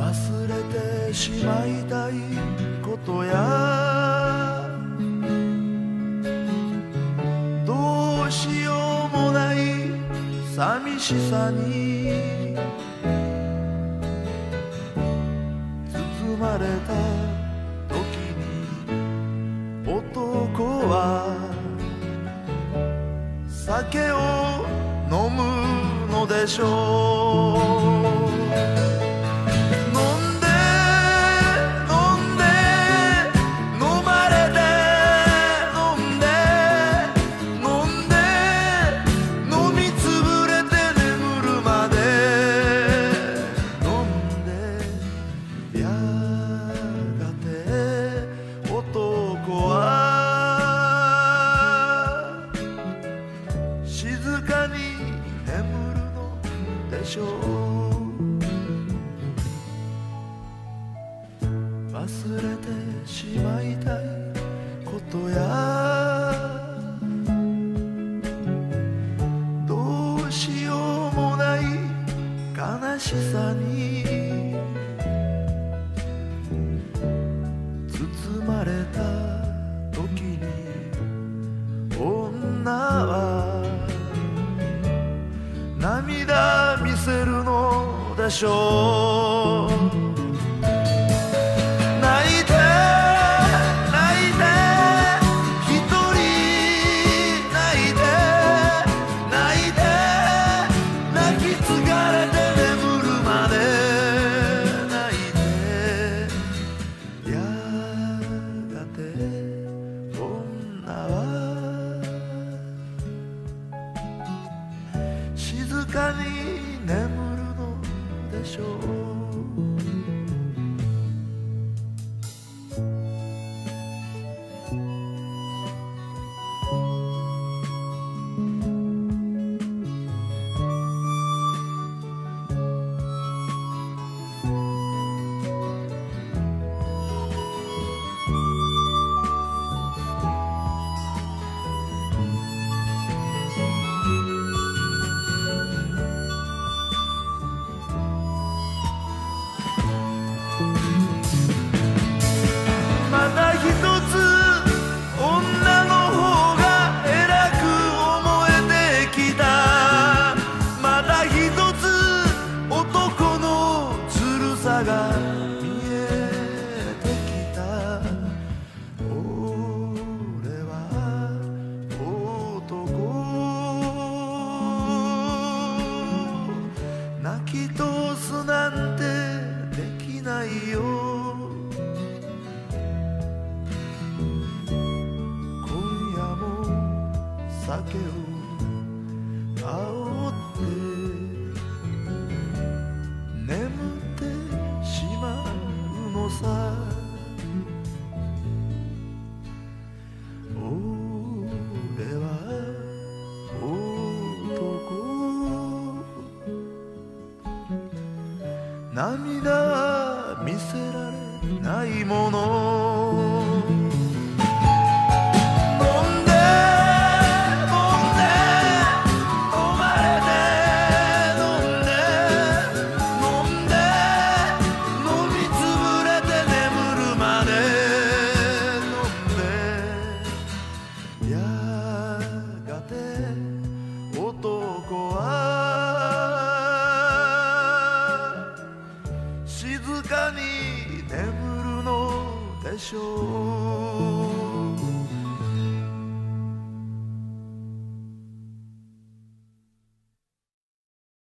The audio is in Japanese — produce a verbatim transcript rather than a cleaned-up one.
忘れてしまいたいことやどうしようもない寂しさに包まれた時に男は酒を飲むのでしょう。静かに眠るのでしょう。忘れてしまいたいことやどうしようもない悲しさに包まれた時に女は涙見せるのでしょう。泣いて泣いて一人泣いて泣いて泣き継がれて眠るまで泣いてやがて女は静かに眠るのでしょう。が見えてきた。俺は男、泣き通すなんてできないよ。今夜も酒を煽ってさ、俺は男、涙は見せられないもの。男は静かに眠るのでしょう。